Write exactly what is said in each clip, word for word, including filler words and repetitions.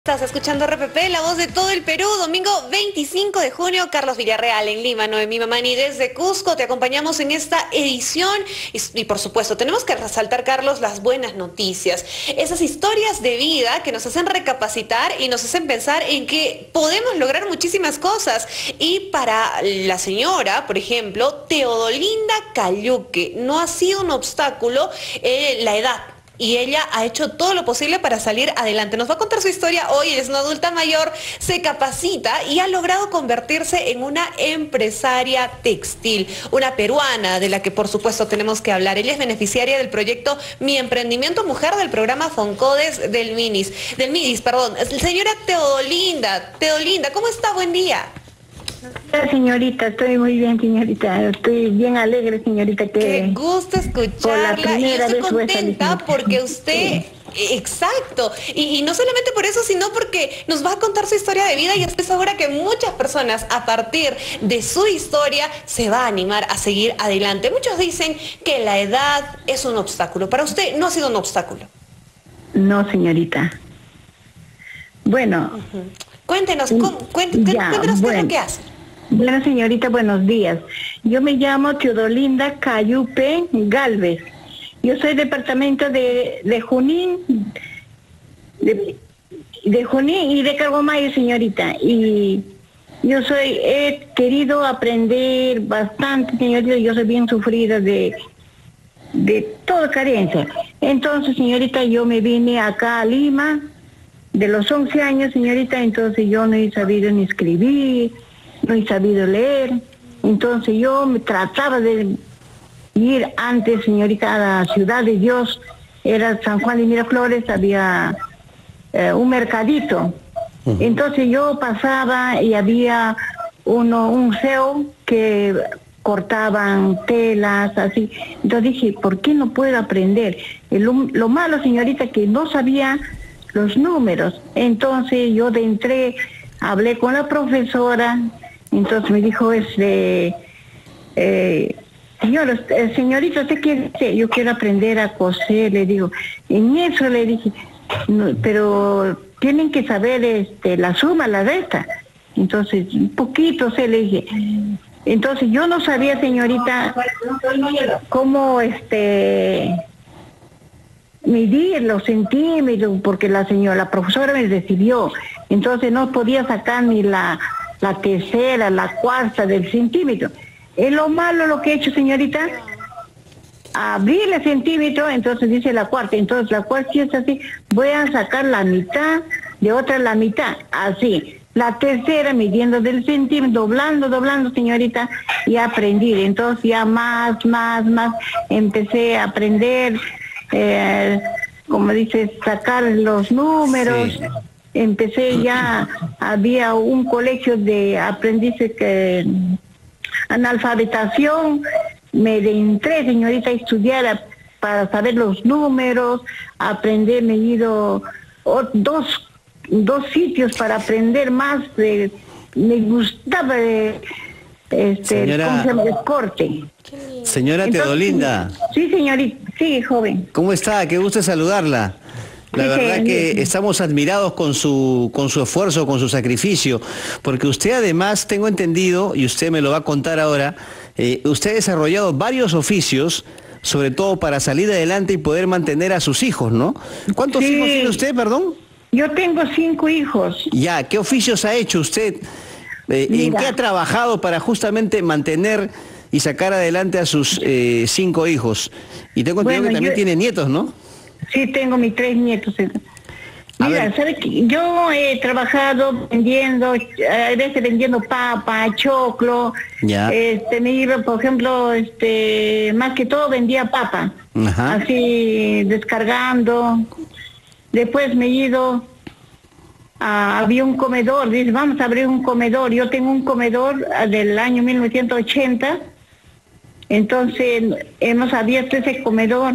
Estás escuchando R P P, la voz de todo el Perú, domingo veinticinco de junio, Carlos Villarreal en Lima, Noemí Mamani desde Cusco, te acompañamos en esta edición y, y por supuesto tenemos que resaltar, Carlos, las buenas noticias, esas historias de vida que nos hacen recapacitar y nos hacen pensar en que podemos lograr muchísimas cosas. Y para la señora, por ejemplo, Teodolinda Cayuque, no ha sido un obstáculo eh, la edad. Y ella ha hecho todo lo posible para salir adelante. Nos va a contar su historia hoy. Ella es una adulta mayor, se capacita y ha logrado convertirse en una empresaria textil, una peruana de la que por supuesto tenemos que hablar. Ella es beneficiaria del proyecto Mi Emprendimiento Mujer del programa Foncodes del Minis, del Midis, perdón. Señora Teodolinda, Teodolinda, ¿cómo está? Buen día. Señorita, estoy muy bien, señorita, estoy bien alegre, señorita, que qué gusto escucharla y yo estoy contenta porque usted, exacto, y, y no solamente por eso, sino porque nos va a contar su historia de vida y estoy segura que muchas personas a partir de su historia se va a animar a seguir adelante. Muchos dicen que la edad es un obstáculo, para usted no ha sido un obstáculo. No, señorita. Bueno. Uh-huh. Cuéntenos, ¿cómo? Cuéntenos, ya, cuéntenos bueno. qué es lo que hace. Bueno, señorita, buenos días. Yo me llamo Teodolinda Cayuque Galvez. Yo soy departamento de, de Junín, de, de Junín y de Carguamayo, señorita. Y yo soy, he querido aprender bastante, señorita. Yo soy bien sufrida de, de toda carencia. Entonces, señorita, yo me vine acá a Lima. De los once años, señorita, entonces yo no he sabido ni escribir, no he sabido leer. Entonces yo me trataba de ir antes, señorita, a la Ciudad de Dios, era San Juan de Miraflores, había eh, un mercadito. Uh-huh. Entonces yo pasaba y había uno, un C E O que cortaban telas, así. Entonces dije, ¿por qué no puedo aprender? El, lo malo, señorita, que no sabía los números. Entonces yo de entré, hablé con la profesora, entonces me dijo, este, eh, señor, eh, señorita, ¿usted quiere? Yo quiero aprender a coser, le digo. En eso le dije, no, pero tienen que saber este, la suma, la resta. Entonces, un poquito se le dije. Entonces yo no sabía, señorita, cómo este... medir los centímetros, porque la señora, la profesora me recibió, entonces no podía sacar ni la, la tercera, la cuarta del centímetro. Es lo malo lo que he hecho, señorita, abrir el centímetro, entonces dice la cuarta, entonces la cuarta es así, voy a sacar la mitad, de otra la mitad, así. La tercera midiendo del centímetro, doblando, doblando, señorita, y aprendí. Entonces ya más, más, más, empecé a aprender. Eh, como dices, sacar los números. Sí. Empecé ya, había un colegio de aprendices que analfabetación, me entré, señorita, a estudiar para saber los números, aprender, me he ido oh, dos, dos sitios para aprender más, de, me gustaba de, este, Señora... ¿cómo se llama? El corte. Señora Entonces, Teodolinda. Sí, señorita, sí, joven. ¿Cómo está? Qué gusto saludarla. La sí, verdad sí, que sí. Estamos admirados con su, con su esfuerzo, con su sacrificio, porque usted además, tengo entendido, y usted me lo va a contar ahora, eh, usted ha desarrollado varios oficios, sobre todo para salir adelante y poder mantener a sus hijos, ¿no? ¿Cuántos sí. hijos tiene usted, perdón? Yo tengo cinco hijos. Ya, ¿qué oficios ha hecho usted? Eh, ¿En qué ha trabajado para justamente mantener y sacar adelante a sus eh, cinco hijos? Y tengo entendido bueno, que también yo, tiene nietos, ¿no? Sí, tengo mis tres nietos. Mira, ¿sabes qué? Yo he trabajado vendiendo, a veces vendiendo papa, choclo. Ya. Este, me iba, por ejemplo, este, más que todo vendía papa. Ajá. Así, descargando. Después me he ido, a, había un comedor, dice, vamos a abrir un comedor. Yo tengo un comedor del año mil novecientos ochenta. Entonces hemos abierto ese comedor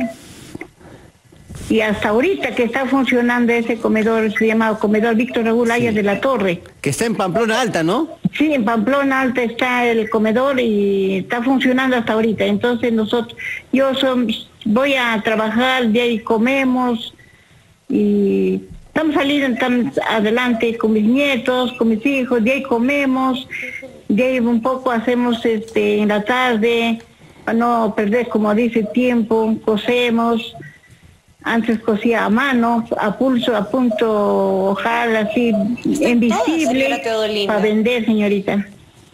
y hasta ahorita que está funcionando ese comedor, se llama Comedor Víctor Raúl Ayas sí. de la Torre. Que está en Pamplona Alta, ¿no? Sí, en Pamplona Alta está el comedor y está funcionando hasta ahorita. Entonces nosotros, yo son, voy a trabajar, de ahí comemos y estamos saliendo estamos adelante con mis nietos, con mis hijos, de ahí comemos, de ahí un poco hacemos este en la tarde, para no perder, como dice, tiempo, cosemos. Antes cosía a mano, a pulso, a punto, ojalá así, invisible, para vender, señorita.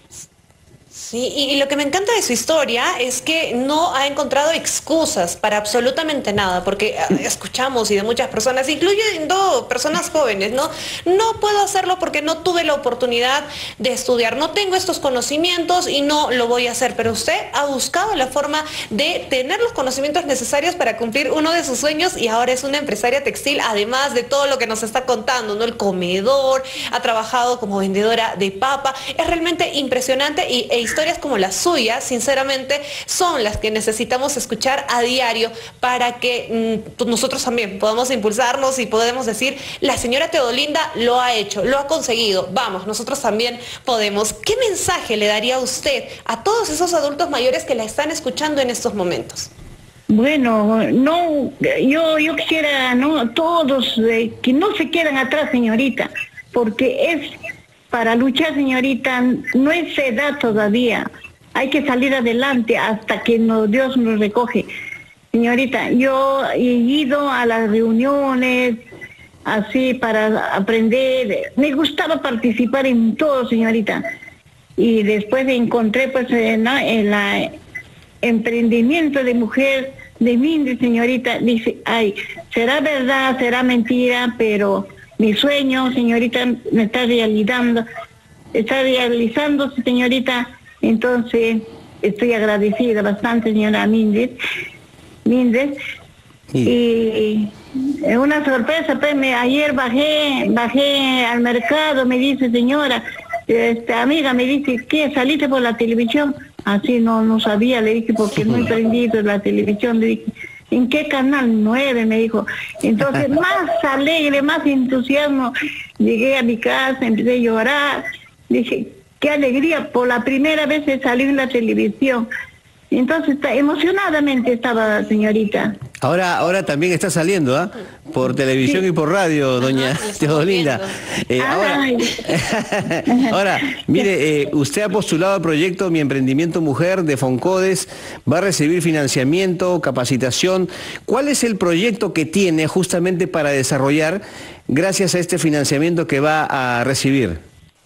Sí, y, y lo que me encanta de su historia es que no ha encontrado excusas para absolutamente nada, porque uh, escuchamos y de muchas personas, incluyendo personas jóvenes, ¿no? No puedo hacerlo porque no tuve la oportunidad de estudiar, no tengo estos conocimientos y no lo voy a hacer, pero usted ha buscado la forma de tener los conocimientos necesarios para cumplir uno de sus sueños y ahora es una empresaria textil, además de todo lo que nos está contando, ¿no? El comedor, ha trabajado como vendedora de papa, es realmente impresionante y, e historias como la suya, sinceramente, son las que necesitamos escuchar a diario para que mmm, nosotros también podamos impulsarnos y podemos decir, la señora Teodolinda lo ha hecho, lo ha conseguido, vamos, nosotros también podemos. ¿Qué mensaje le daría usted a todos esos adultos mayores que la están escuchando en estos momentos? Bueno, no, yo, yo quisiera, no, todos eh, que no se queden atrás, señorita, porque es para luchar, señorita, no es edad todavía. Hay que salir adelante hasta que no, Dios nos recoge. Señorita, yo he ido a las reuniones así para aprender. Me gustaba participar en todo, señorita. Y después encontré pues en la, en la emprendimiento de mujer de Mindres, señorita. Dice, ay, será verdad, será mentira, pero mi sueño, señorita, me está realizando, está realizándose, señorita. Entonces, estoy agradecida bastante, señora Mindres. Mindres. Sí. Y una sorpresa, pues, me, ayer bajé, bajé al mercado, me dice, señora, esta amiga me dice, ¿qué? ¿Saliste por la televisión? Así no, no sabía, le dije, porque no he prendido la televisión, le dije. ¿En qué canal? Nueve, me dijo. Entonces, más alegre, más entusiasmo. Llegué a mi casa, empecé a llorar. Dije, qué alegría, por la primera vez he salido en la televisión. Entonces, emocionadamente estaba, señorita. Ahora, ahora también está saliendo, ¿ah? ¿eh? Por televisión, sí, y por radio, doña Teodolinda. Eh, ahora, ahora, mire, eh, usted ha postulado al proyecto Mi Emprendimiento Mujer de Foncodes, va a recibir financiamiento, capacitación. ¿Cuál es el proyecto que tiene justamente para desarrollar gracias a este financiamiento que va a recibir?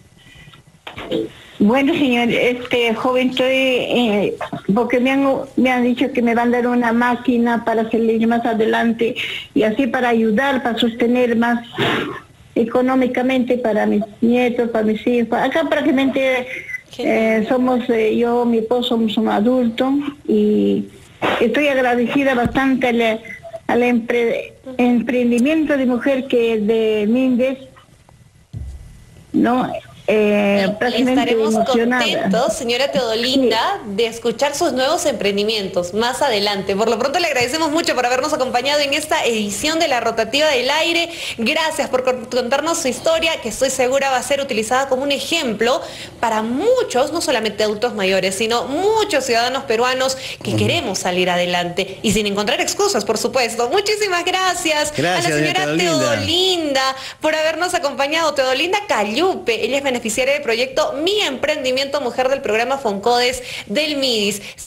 Bueno, señor, este joven, estoy, eh, porque me han, me han dicho que me van a dar una máquina para salir más adelante y así para ayudar, para sostener más económicamente para mis nietos, para mis hijos. Acá prácticamente eh, somos, eh, yo, mi esposo, somos un adulto y estoy agradecida bastante al, al empre, emprendimiento de mujer que de Mindres, ¿no? Eh, Estaremos contentos, señora Teodolinda, sí, de escuchar sus nuevos emprendimientos más adelante. Por lo pronto le agradecemos mucho por habernos acompañado en esta edición de La Rotativa del Aire. Gracias por contarnos su historia, que estoy segura va a ser utilizada como un ejemplo para muchos, no solamente adultos mayores, sino muchos ciudadanos peruanos que uh-huh. queremos salir adelante y sin encontrar excusas, por supuesto. Muchísimas gracias, gracias a la señora Teodolinda. Teodolinda por habernos acompañado. Teodolinda Cayupe, ella es beneficiaria del proyecto Mi Emprendimiento Mujer del programa Foncodes del MIDIS.